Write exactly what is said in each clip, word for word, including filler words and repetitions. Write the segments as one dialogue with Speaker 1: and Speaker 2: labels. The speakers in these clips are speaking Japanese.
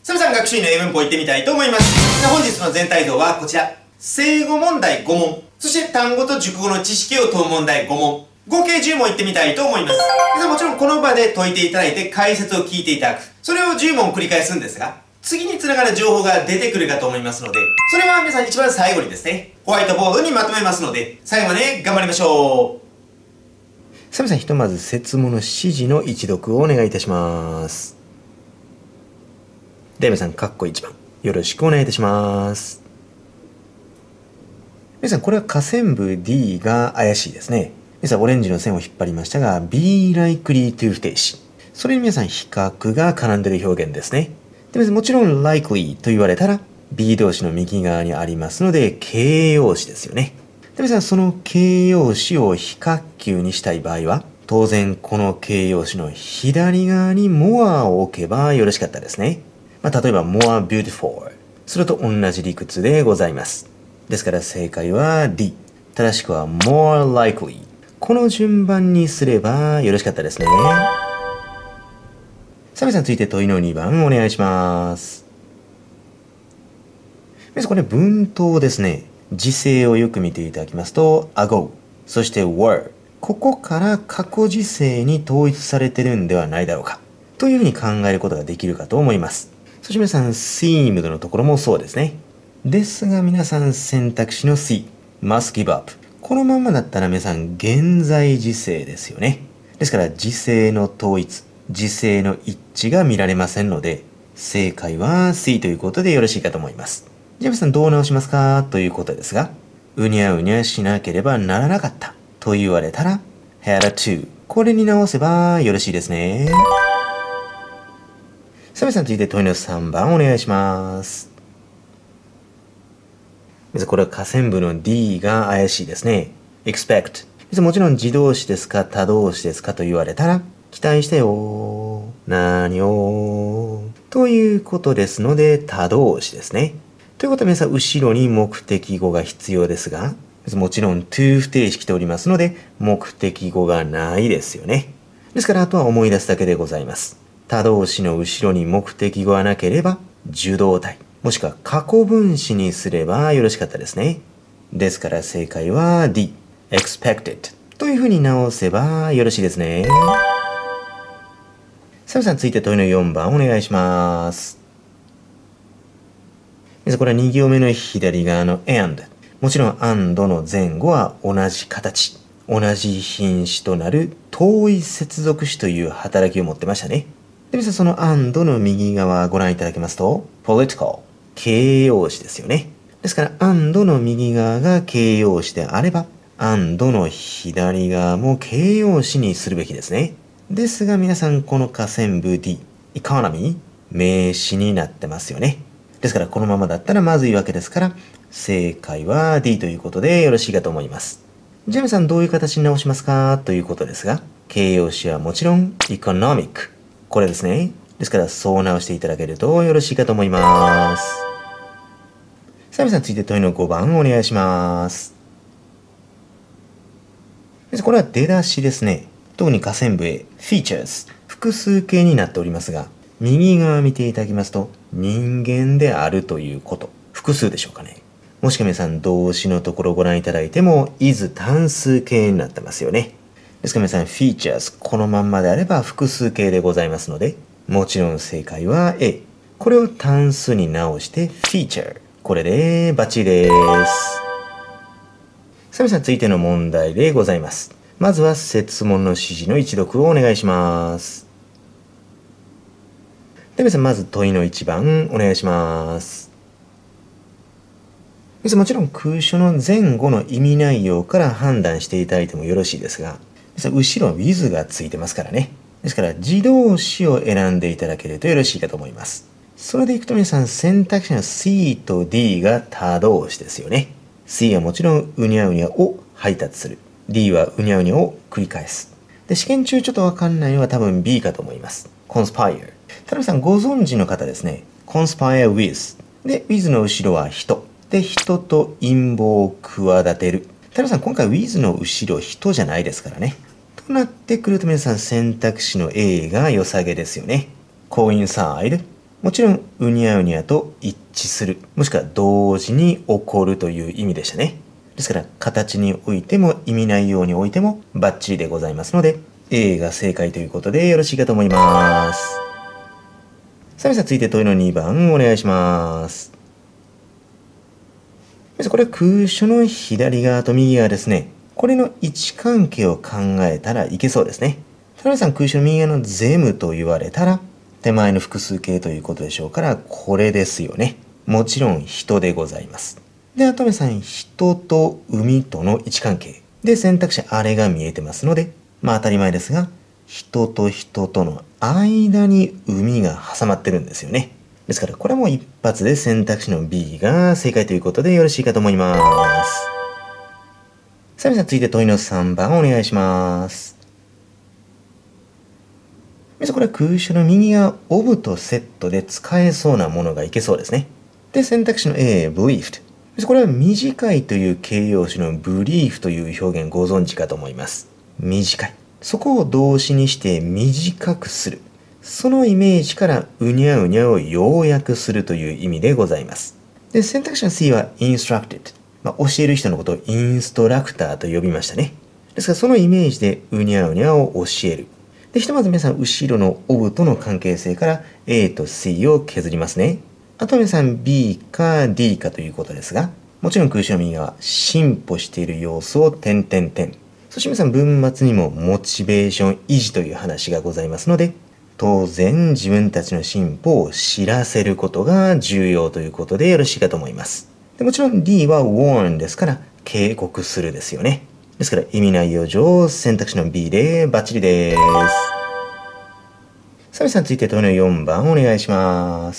Speaker 1: サムさん学習院の英文法行ってみたいと思います。本日の全体像はこちら。正語問題ご問。そして単語と熟語の知識を問う問題ご問。合計じゅう問行ってみたいと思います。もちろんこの場で解いていただいて解説を聞いていただく。それをじゅう問繰り返すんですが、次につながる情報が出てくるかと思いますので、それは皆さん一番最後にですね、ホワイトボードにまとめますので、最後まで頑張りましょう。サムさん、ひとまず設問の指示の一読をお願いいたします。では皆さん、カッコいちばん、よろしくお願いいたします。皆さん、これは下線部 D が怪しいですね。皆さん、オレンジの線を引っ張りましたが、be likely to 不定詞。それに皆さん、比較が絡んでいる表現ですね。で、もちろん likely と言われたら、be 動詞の右側にありますので、形容詞ですよね。で、皆さん、その形容詞を非滑休にしたい場合は、当然、この形容詞の左側に more を置けばよろしかったですね。まあ、例えば more beautiful。それと同じ理屈でございます。ですから正解は D。正しくは more likely。この順番にすればよろしかったですね。サムさん、続いて問いのにばんお願いします。皆さん、これ文頭ですね。時制をよく見ていただきますと、ago、そして were。ここから過去時制に統一されてるんではないだろうか。というふうに考えることができるかと思います。そして皆さん、seemed のところもそうですね。ですが皆さん、選択肢の C、must give up。このままだったら皆さん、現在時制ですよね。ですから、時制の統一、時制の一致が見られませんので、正解は C ということでよろしいかと思います。じゃあ皆さん、どう直しますかということですが、うにゃうにゃしなければならなかったと言われたら、had to。これに直せばよろしいですね。サムさん、続いて問いのさんばんお願いします。これは下線部の D が怪しいですね。expect。もちろん自動詞ですか他動詞ですかと言われたら、期待してよ。何をということですので、他動詞ですね。ということは皆さん、後ろに目的語が必要ですが、もちろん to 不定詞来ておりますので、目的語がないですよね。ですから、あとは思い出すだけでございます。他動詞の後ろに目的語がなければ、受動体、もしくは過去分詞にすればよろしかったですね。ですから正解は D、expected というふうに直せばよろしいですね。サムさん、続いて問いのよんばんお願いします。これはに行目の左側の and。もちろん and の前後は同じ形、同じ品詞となる同意接続詞という働きを持ってましたね。で、皆さん、その and の右側ご覧いただけますと、political、形容詞ですよね。ですから、and の右側が形容詞であれば、and の左側も形容詞にするべきですね。ですが、皆さん、この下線部 D、economy、名詞になってますよね。ですから、このままだったらまずいわけですから、正解は D ということでよろしいかと思います。じゃあ皆さん、どういう形に直しますかということですが、形容詞はもちろん economic。これですね。ですから、そう直していただけるとよろしいかと思います。さあ、皆さん、続いて問いのごばんお願いします。これは出だしですね。特に下線部 A、features、複数形になっておりますが、右側見ていただきますと、人間であるということ。複数でしょうかね。もしくは皆さん、動詞のところをご覧いただいても、is 単数形になってますよね。ですから皆さん、features、このまんまであれば複数形でございますので、もちろん正解は A。これを単数に直して feature。これでバッチリです。さあ皆さん、続いての問題でございます。まずは設問の指示の一読をお願いします。で、皆さん、まず問いのいちばんお願いします。皆さん、もちろん空所の前後の意味内容から判断していただいてもよろしいですが、後ろ with がついてますからね。ですから、自動詞を選んでいただけるとよろしいかと思います。それでいくと皆さん、選択肢の C と D が他動詞ですよね。C はもちろん、うにゃうにゃを配達する。D はうにゃうにゃを繰り返す。で、試験中ちょっとわかんないのは多分 B かと思います。conspire。ただ皆さん、ご存知の方ですね。conspire with。で、with の後ろは人。で、人と陰謀を企てる。ただ皆さん、今回 with の後ろ人じゃないですからね。となってくると皆さん、選択肢の A が良さげですよね。coincide もちろん、うにゃうにゃと一致する、もしくは同時に起こるという意味でしたね。ですから、形においても意味内容においてもバッチリでございますので、A が正解ということでよろしいかと思います。さあ皆さん、続いて問いのにばんお願いします。これは空所の左側と右側ですね。これの位置関係を考えたらいけそうですね。田辺さん、空所の右側のゼムと言われたら、手前の複数形ということでしょうから、これですよね。もちろん人でございます。で、あとめさん、人と海との位置関係。で、選択肢あれが見えてますので、まあ当たり前ですが、人と人との間に海が挟まってるんですよね。ですから、これはもう一発で選択肢の ビー が正解ということでよろしいかと思います。さあ皆さん、続いて問いのさんばんお願いします。皆さん、これは空所の右がオブとセットで使えそうなものがいけそうですね。で、選択肢の A、briefed。これは短いという形容詞の brief という表現ご存知かと思います。短い。そこを動詞にして短くする。そのイメージからうにゃうにゃを要約するという意味でございます。で、選択肢の C は instructed。まあ、教える人のことをインストラクターと呼びましたね。ですからそのイメージでうにゃうにゃを教える。で、ひとまず皆さん後ろの of との関係性から A と C を削りますね。あと皆さん B か D かということですが、もちろん空所の右側、進歩している様子を点々点。そして皆さん文末にもモチベーション維持という話がございますので、当然自分たちの進歩を知らせることが重要ということでよろしいかと思います。でもちろん D は warn ですから警告するですよね。ですから意味内容上選択肢の B でバッチリです。さあ皆さん、続いて問いのよんばんお願いします。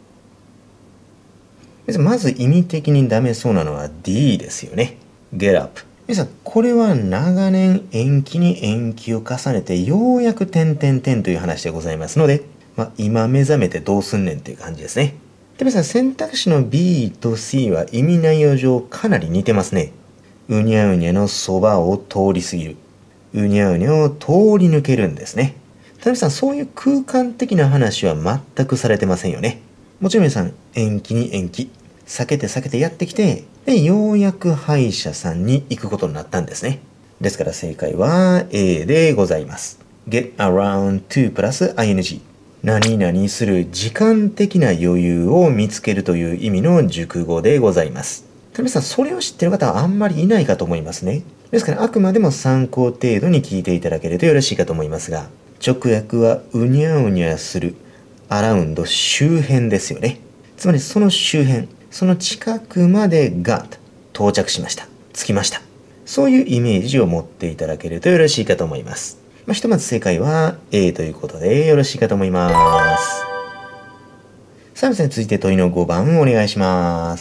Speaker 1: まず意味的にダメそうなのは D ですよね。get up。皆さん、これは長年延期に延期を重ねてようやく点々点という話でございますので、まあ、今目覚めてどうすんねんっていう感じですね。で、皆さん、選択肢の B と C は意味内容上かなり似てますね。うにゃうにゃのそばを通り過ぎる。うにゃうにゃを通り抜けるんですね。ただ皆さん、そういう空間的な話は全くされてませんよね。もちろん皆さん、延期に延期。避けて避けてやってきて、で、ようやく歯医者さんに行くことになったんですね。ですから正解は A でございます。get around to プラス ing。何々する時間的な余裕を見つけるという意味の熟語でございます。ただ皆さん、それを知っている方はあんまりいないかと思いますね。ですから、あくまでも参考程度に聞いていただけるとよろしいかと思いますが、直訳はうにゃうにゃする、アラウンド周辺ですよね。つまりその周辺。その近くまでが到着しました。着きました。そういうイメージを持っていただけるとよろしいかと思います。まあ、ひとまず正解は A ということでよろしいかと思います。さあ、続いて問いのごばんお願いします。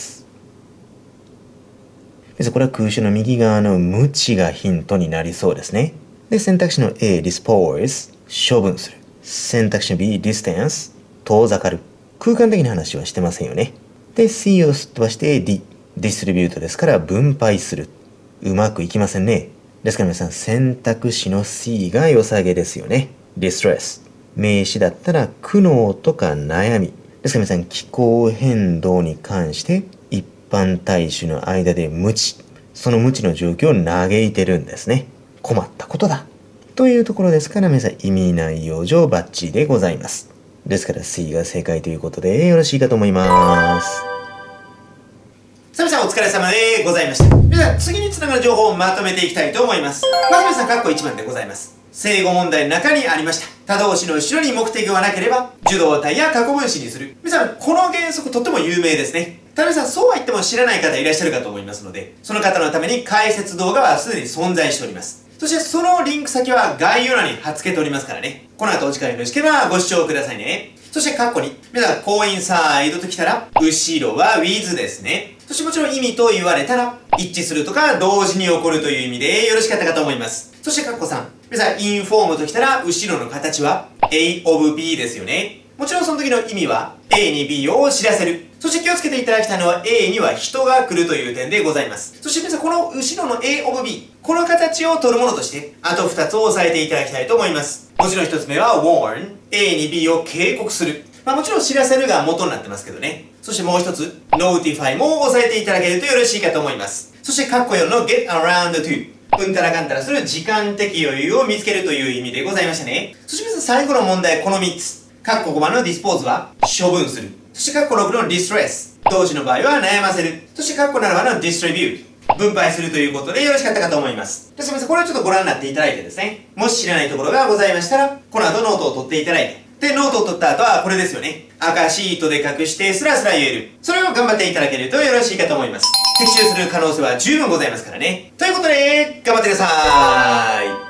Speaker 1: これは空所の右側の無知がヒントになりそうですね。で、選択肢の A、dispose、処分する。選択肢の B、distance、遠ざかる。空間的な話はしてませんよね。で、C をすっ飛ばして D、ディストリビュートですから分配する。うまくいきませんね。ですから皆さん、選択肢の C が良さげですよね。distress。名詞だったら苦悩とか悩み。ですから皆さん、気候変動に関して一般大衆の間で無知。その無知の状況を嘆いてるんですね。困ったことだ。というところですから皆さん、意味内容上バッチリでございます。ですから C が正解ということでよろしいかと思います。さあ皆さん、お疲れ様でございました。皆さん、次につながる情報をまとめていきたいと思います。まず皆さん、括弧いちばんでございます。正誤問題の中にありました。他動詞の後ろに目的がなければ、受動体や過去分詞にする。皆さん、この原則とっても有名ですね。ただ皆さん、そうは言っても知らない方いらっしゃるかと思いますので、その方のために解説動画はすでに存在しております。そしてそのリンク先は概要欄に貼っ付けておりますからね。この後お時間よろしければご視聴くださいね。そして括弧に、皆さん、コインサイドときたら、後ろは with ですね。そしてもちろん意味と言われたら、一致するとか同時に起こるという意味でよろしかったかと思います。そして括弧さん、皆さん、インフォームときたら、後ろの形は A of B ですよね。もちろんその時の意味は A に B を知らせる。そして気をつけていただきたいのは A には人が来るという点でございます。そして皆さん、この後ろの A of B、この形を取るものとして、あとふたつを押さえていただきたいと思います。もちろんひとつめは warn、A に B を警告する。 まあもちろん知らせるが元になってますけどね。そしてもう一つ、notify も押さえていただけるとよろしいかと思います。そして、カッコよんの get around to。うんたらかんたらする時間的余裕を見つけるという意味でございましたね。そして皆さん最後の問題、このみっつ。カッコごばんの dispose は処分する。そしてカッコろくの distress。同時の場合は悩ませる。そしてカッコななばんの distribute。分配するということでよろしかったかと思います。すみません、これをちょっとご覧になっていただいてですね、もし知らないところがございましたら、この後ノートを取っていただいて、で、ノートを取った後はこれですよね。赤シートで隠してスラスラ言える。それを頑張っていただけるとよろしいかと思います。的中する可能性は十分ございますからね。ということで、頑張ってくださーい。